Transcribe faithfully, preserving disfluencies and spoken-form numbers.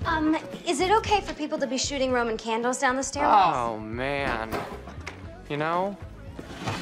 Um, is it okay for people to be shooting Roman candles down the stairwell? Oh, man. You know,